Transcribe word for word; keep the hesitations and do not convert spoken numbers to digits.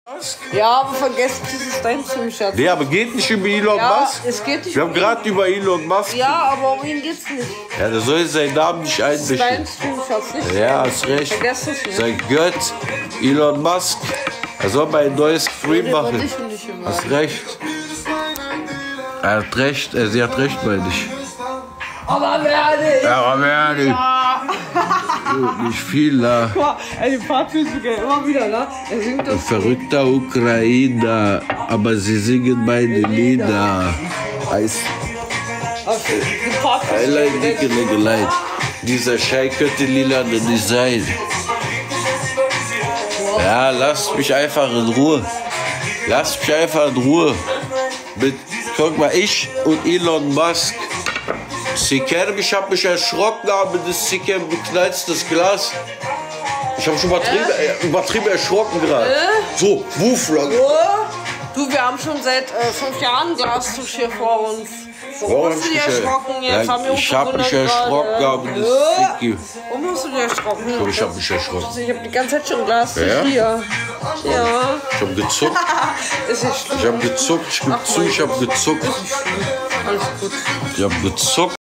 Ja, aber vergesst dieses dein zum Schatz. Nee, aber geht nicht über Elon Ja, Musk? es geht nicht Wir um haben ihn. gerade über Elon Musk. Ja, aber um ihn geht's nicht. Ja, der soll seinen Namen nicht Das ist dein einmischen. Stream-Schatz, nicht? Ja, hast recht. Vergesst es nicht. Sein Gott, Elon Musk. Er soll mal ein neues Stream Über machen. dich und dich immer. Hast recht. Er hat recht, äh, sie hat recht, meine ich. Aber werde ich. Ja, aber werde ich. Nicht viel, da. Guck mal, ey, den Part fühlst du gerne immer wieder, ne? Er singt das. Verrückter Ukrainer, aber sie singen meine Lieder. Heißt, Den Part fühlst du allein gerne. dicke Legeleid. Dieser Schei könnte lila nicht sein. Ja, lasst mich einfach in Ruhe. Lasst mich einfach in Ruhe. Mit, guck mal, ich und Elon Musk. Sie kennen mich, ich hab mich erschrocken, aber das Sie kennen, du knallst das Glas. Ich hab schon übertrieben, äh? übertrieben erschrocken gerade. Äh? So, Wuflang. Oh, du, wir haben schon seit äh, fünf Jahren Glastusch hier vor uns. Warum hast du dich erschrocken jetzt? Ja, Haben wir uns ich hab mich gewundert erschrocken, gerade. aber das Äh? ist Sicki. Warum hast du dich erschrocken? Ich hab mich erschrocken. Ich hab die ganze Zeit schon Glastusch Ja? hier. Ja. Ich hab gezuckt. Ist nicht schlimm. Ich hab gezuckt, ich geb zu, ich hab gezuckt. Alles gut. Ich hab gezuckt.